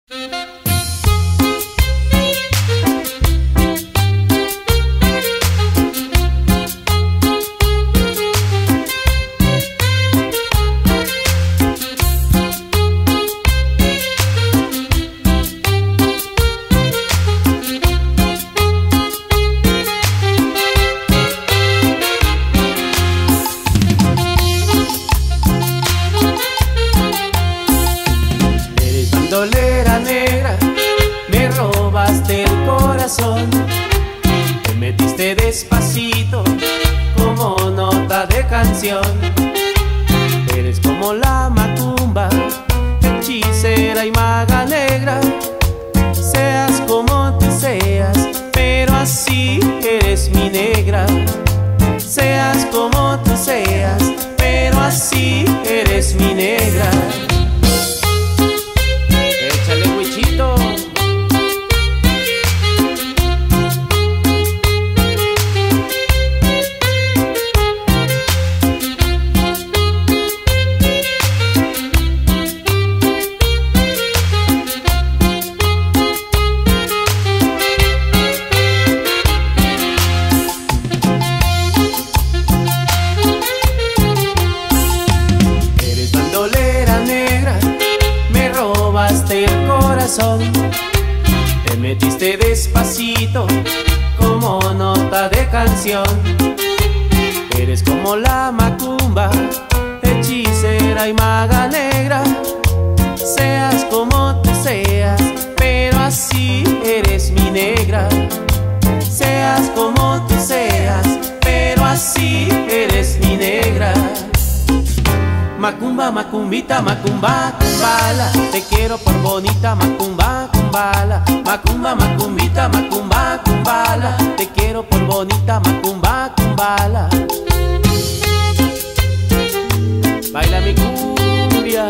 Bandolera negra, me robaste el corazón. Te metiste despacito como nota de canción. Eres como la macumba, hechicera y maga negra. Seas como tú seas, pero así eres mi negra. Seas como tú seas, pero así eres mi negra. El corazón, te metiste despacito como nota de canción. Eres como la macumba, hechicera y maga negra. Seas como tú seas, pero así eres mi negra. Seas como tú seas, pero así eres mi negra. Macumba, macumbita, macumba, cumbala. Te quiero por bonita, macumba, cumbala. Macumba, macumbita, macumba, cumbala. Te quiero por bonita, macumba, cumbala. Baila mi cumbia.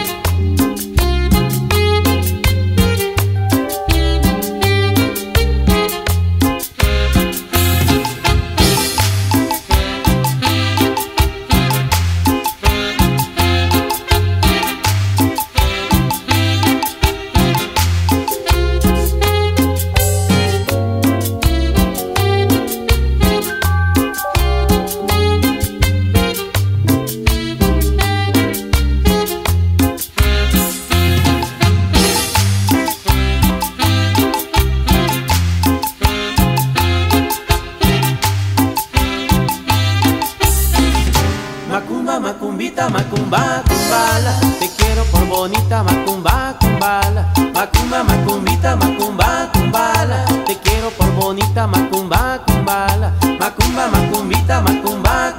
Macumba, macumbita, macumba, cumbala. Te quiero por bonita, macumba, cumbala. Macumba, macumbita, macumba, cumbala. Te quiero por bonita, macumba, cumbala. Macumba, macumbita, macumba,